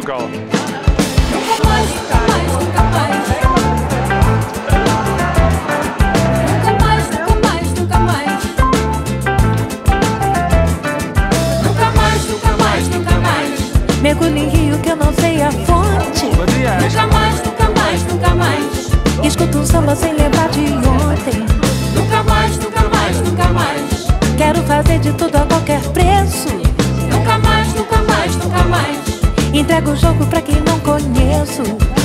ook al. Mergulho em rio que eu não sei a fonte. Nunca mais, nunca mais, nunca mais. Escuto um samba sem lembrar de ontem. Nunca mais, nunca mais, nunca mais. Quero fazer de tudo a qualquer preço. Nunca mais, nunca mais, nunca mais. Entrego o jogo pra quem não conheço.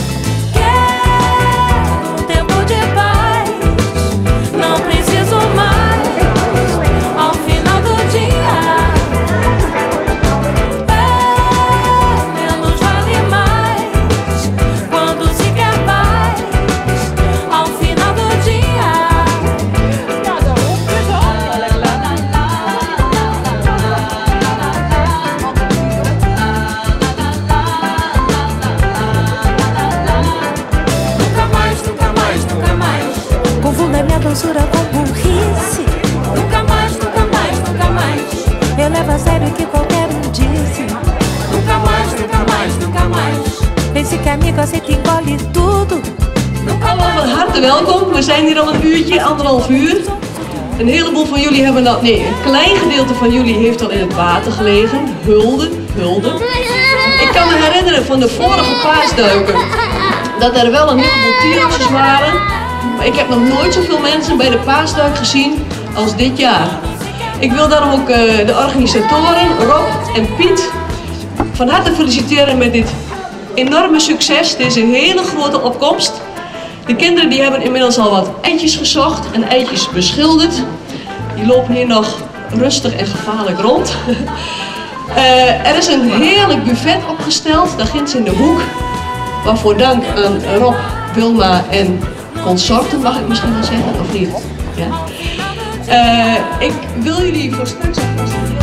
Quero um tempo de paz. Não preciso mais. Ao final do dia, menos vale mais. Quando se quer paz. Ao final do dia. Confunda minha doçura com burrice. Nunca mais, nunca mais, nunca mais. Eu levo a sério o que qualquer um disse. Nunca mais, nunca mais, nunca mais. Pense que amigo aceita e engole tudo. Allemaal van harte welkom. We zijn hier al een uurtje, 1,5 uur. Een heleboel van jullie hebben dat, nee, een klein gedeelte van jullie heeft al in het water gelegen. Hulde, hulde. Ik kan me herinneren van de vorige paasduiken dat er wel een heleboel tierasjes waren. Maar ik heb nog nooit zoveel mensen bij de paasduik gezien als dit jaar. Ik wil daarom ook de organisatoren, Rob en Piet, van harte feliciteren met dit enorme succes, deze hele grote opkomst. De kinderen die hebben inmiddels al wat eitjes gezocht en eitjes beschilderd. Die lopen hier nog rustig en gevaarlijk rond. Er is een heerlijk buffet opgesteld, daar ginds in de hoek. Waarvoor dank aan Rob, Wilma en consorten, mag ik misschien wel zeggen, of niet? Ja. Ik wil jullie voor straks alvast